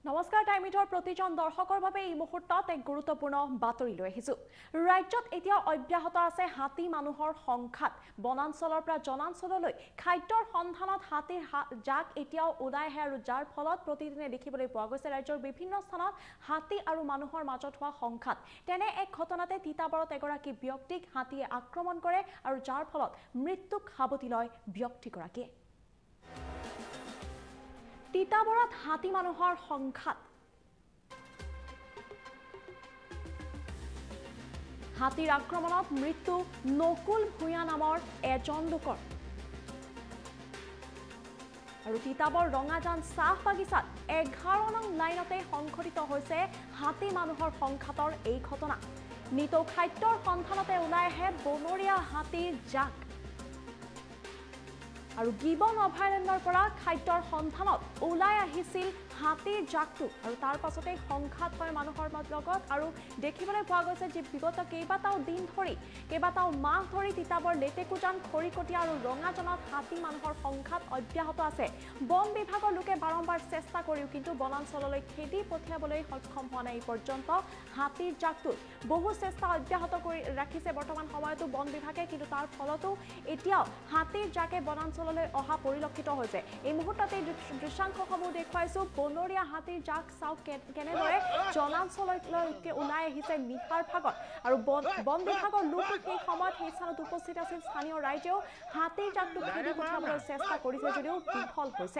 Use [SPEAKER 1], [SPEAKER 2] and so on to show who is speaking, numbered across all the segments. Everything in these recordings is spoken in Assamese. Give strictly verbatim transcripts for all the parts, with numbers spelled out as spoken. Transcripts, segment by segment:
[SPEAKER 1] নমস্কাৰ টাইমিটৰ প্ৰতিজন দৰ্শকৰ বাবে এই মুহূৰ্তত এক গুৰুত্বপূৰ্ণ বাতৰি লৈ আহিছো। ৰাজ্যত এতিয়া অব্যাহত আছে হাতী মানুহৰ সংঘাত। বনাঞ্চলৰ পৰা জনাঞ্চললৈ খাদ্যৰ সন্ধানত হাতীৰ জাক এতিয়াও ওলাই আহে আৰু যাৰ ফলত প্ৰতিদিনে দেখিবলৈ পোৱা গৈছে ৰাজ্যৰ বিভিন্ন স্থানত হাতী আৰু মানুহৰ মাজত হোৱা সংঘাত। তেনে এক ঘটনাতে তিতাবৰত এগৰাকী ব্যক্তিক হাতীয়ে আক্ৰমণ কৰে আৰু যাৰ ফলত মৃত্যুক সাবটি লয় ব্যক্তিগৰাকীয়ে। তিতাবৰত হাতী মানুহৰ সংঘাত। হাতীৰ আক্ৰমণত মৃত্যু নকুল ভূঞা নামৰ এজন লোকৰ। আৰু তিতাবৰ ৰঙাজান চাহ বাগিচাত এঘাৰ নং লাইনতে সংঘটিত হৈছে হাতী মানুহৰ সংঘাতৰ এই ঘটনা। নিতৌ খাদ্যৰ সন্ধানতে ওলাই আহে বনৰীয়া হাতীৰ জাক। আৰু গিবন অভয়াৰণ্যৰ পৰা খাদ্যৰ সন্ধানত ওলাই আহিছিল হাতীৰ জাকটো আৰু তাৰ পাছতে সংঘাত হয় মানুহৰ লগত। আৰু দেখিবলৈ পোৱা গৈছে যে বিগত কেইবাটাও দিন ধৰি কেইবাটাও মাহ ধৰি তিতাবৰ লেটেকুজান খৰিকটীয়া আৰু ৰঙাজানত হাতী মানুহৰ সংঘাত অব্যাহত আছে। বন বিভাগৰ লোকে বাৰম্বাৰ চেষ্টা কৰিও কিন্তু বনাঞ্চললৈ খেদি পঠিয়াবলৈ সক্ষম হোৱা নাই। এই পৰ্যন্ত হাতীৰ জাকটোত বহু চেষ্টা অব্যাহত কৰি ৰাখিছে বৰ্তমান সময়তো বন বিভাগে, কিন্তু তাৰ ফলতো এতিয়াও হাতীৰ জাকে বনাঞ্চললৈ অহা পৰিলক্ষিত হৈছে। এই মুহূৰ্ততে দৃশ্যাংশসমূহ দেখুৱাইছো। বনৰীয়া হাতীৰ জাক চাওক কেনেদৰে জনাঞ্চললৈকে ওলাই আহিছে নিশাৰ ভাগত। আৰু বন বিভাগৰ লোক সেই সময়ত সেই স্থানত উপস্থিত আছিল। স্থানীয় ৰাইজেও হাতীৰ জাকটো খেদি পঠিয়াবলৈ চেষ্টা কৰিছে যদিও বিফল হৈছে।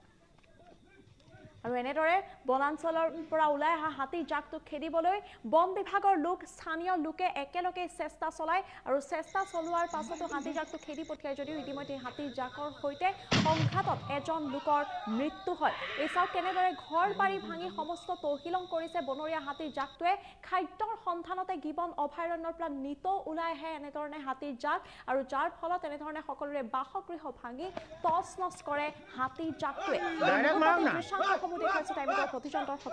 [SPEAKER 1] আৰু এনেদৰে বনাঞ্চলৰ পৰা ওলাই অহা হাতীৰ জাকটো খেদিবলৈ বন বিভাগৰ লোক স্থানীয় লোকে একেলগে চেষ্টা চলায় আৰু চেষ্টা চলোৱাৰ পাছতো হাতীৰ জাকটো খেদি পঠিয়াই যদিও ইতিমধ্যে হাতীৰ জাকৰ সৈতে সংঘাতত এজন লোকৰ মৃত্যু হয়। এই চাওক কেনেদৰে ঘৰ বাৰী ভাঙি সমস্ত তহিলং কৰিছে বনৰীয়া হাতীৰ জাকটোৱে। খাদ্যৰ সন্ধানতে গিবন অভয়াৰণ্যৰ পৰা নিতৌ ওলাই আহে এনেধৰণে হাতীৰ জাক আৰু যাৰ ফলত এনেধৰণে সকলোৰে বাসগৃহ ভাঙি টচ নচ কৰে হাতীৰ জাকটোৱে। দৃশ্যাংশসমূহ দেখুৱাইছে টাইমিটৰ প্ৰতিজন দৰ্শকক।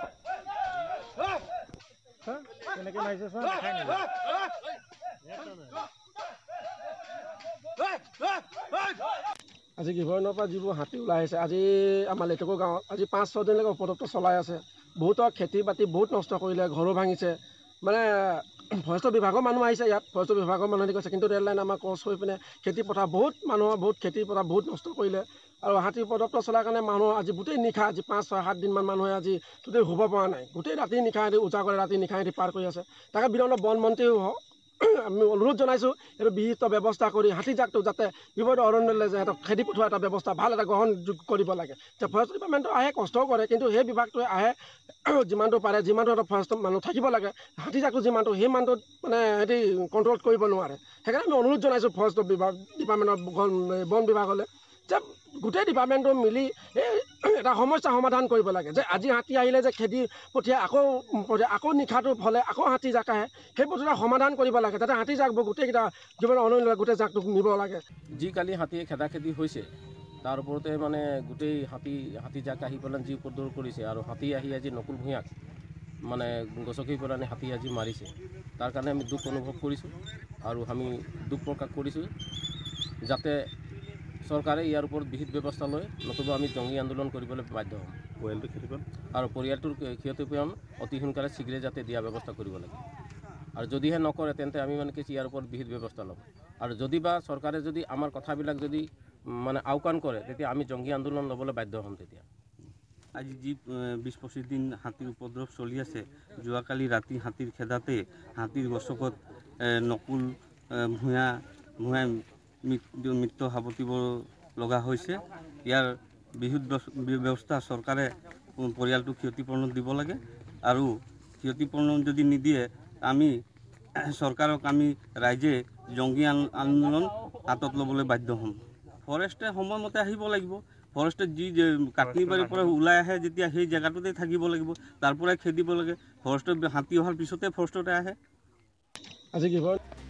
[SPEAKER 2] আজি গিবনৰ পৰা যিবোৰ হাতী ওলাই আহিছে, আজি আমাৰ লেটেকু গাঁৱত আজি পাঁচ ছয়দিনলৈকে উপদ্ৰৱ চলাই আছে। বহুতৰ খেতি বাতি বহুত নষ্ট কৰিলে, ঘৰো ভাঙিছে। মানে ফৰেষ্ট বিভাগৰ মানুহ আহিছে ইয়াত, ফৰেষ্ট বিভাগৰ মানুহ কৈছে, কিন্তু ৰেল লাইন আমাৰ ক্ৰছ হৈ পিনে খেতি পথাৰ বহুত মানুহৰ বহুত খেতি পথাৰ বহুত নষ্ট কৰিলে। আৰু হাতী উপদ্ৰৱ চলাৰ কাৰণে মানুহ আজি গোটেই নিশা আজি পাঁচ ছয় সাত দিনমান মানুহে আজি গোটেই শুব পৰা নাই। গোটেই ৰাতি নিশা সিহঁতি উজাগৰে ৰাতি নিশা সিহঁতি পাৰ কৰি আছে। তাকে বিৰন্ত বন মন্ত্ৰীও আমি অনুৰোধ জনাইছোঁ এইটো বিহিত ব্যৱস্থা কৰি হাতী জাকটো যাতে বিপদ অৰণ্যলৈ যে সিহঁতক খেদি পঠোৱা এটা ব্যৱস্থা ভাল এটা গ্ৰহণ কৰিব লাগে। যে ফৰেষ্ট ডিপাৰ্টমেণ্টটো আহে কষ্টও কৰে, কিন্তু সেই বিভাগটোৱে আহে যিমানটো পাৰে যিমানটো এটা ফৰেষ্ট মানুহ থাকিব লাগে হাতী জাকটো যিমানটো সেই মানুহটোত মানে সিহঁতি কণ্ট্ৰল কৰিব নোৱাৰে। সেইকাৰণে আমি অনুৰোধ জনাইছোঁ ফৰেষ্ট বিভাগ ডিপাৰ্টমেণ্টৰ বন বিভাগলৈ যে গোটেই ডিপাৰ্টমেণ্টটো মিলি এই এটা সমস্যা সমাধান কৰিব লাগে। যে আজি হাতী আহিলে যে খেদি পঠিয়াই আকৌ আকৌ নিশাটো হ'লে আকৌ হাতী জাক আহে, সেই বস্তুটো সমাধান কৰিব লাগে যাতে হাতী জাকবোৰ গোটেইকেইটা জীৱনৰ অনন্য গোটেই জাকটো নিব লাগে।
[SPEAKER 3] যি কালি হাতীয়ে খেদা খেদি হৈছে তাৰ ওপৰতে মানে গোটেই হাতী হাতী জাক আহি পেলাই যি উপদ্ৰৱ কৰিছে আৰু হাতী আহি আজি নকুল ভূঞাক মানে গছকি পেলাই হাতী আজি মাৰিছে। তাৰ কাৰণে আমি দুখ অনুভৱ কৰিছোঁ আৰু আমি দুখ প্ৰকাশ কৰিছোঁ যাতে চৰকাৰে ইয়াৰ ওপৰত বিহিত ব্যৱস্থা লয়, নতুবা আমি জংগী আন্দোলন কৰিবলৈ বাধ্য হ'ম। পৰিয়ালটো ক্ষতিপূৰণ আৰু পৰিয়ালটোৰ ক্ষতিপূৰণ অতি সোনকালে শীঘ্ৰে যাতে দিয়া ব্যৱস্থা কৰিব লাগে। আৰু যদিহে নকৰে তেন্তে আমি মানে কি ইয়াৰ ওপৰত বিহিত ব্যৱস্থা ল'ম। আৰু যদি বা চৰকাৰে যদি আমাৰ কথাবিলাক যদি মানে আওকাণ কৰে তেতিয়া আমি জংগী আন্দোলন ল'বলৈ বাধ্য হ'ম। তেতিয়া
[SPEAKER 4] আজি যি বিছ পঁচিছ দিন হাতীৰ উপদ্ৰৱ চলি আছে, যোৱাকালি ৰাতি হাতীৰ খেদাতে হাতীৰ গছকত নকুল ভূঞা ভূঞাই মৃত্যু সাবটিব লগা হৈছে। ইয়াৰ বিহিত ব্যৱস্থা চৰকাৰে পৰিয়ালটো ক্ষতিপূৰণ দিব লাগে আৰু ক্ষতিপূৰণ যদি নিদিয়ে আমি চৰকাৰক আমি ৰাইজে জংগী আন্দোলন হাতত ল'বলৈ বাধ্য হ'ম। ফৰেষ্টে সময়মতে আহিব লাগিব। ফৰেষ্টে যি কাটনিবাৰীৰ পৰা ওলাই আহে যেতিয়া সেই জেগাটোতে থাকিব লাগিব, তাৰ পৰাই খেদিব লাগে। ফৰেষ্টৰ হাতী অহাৰ পিছতে ফৰেষ্টতে আহে।
[SPEAKER 2] আজি কি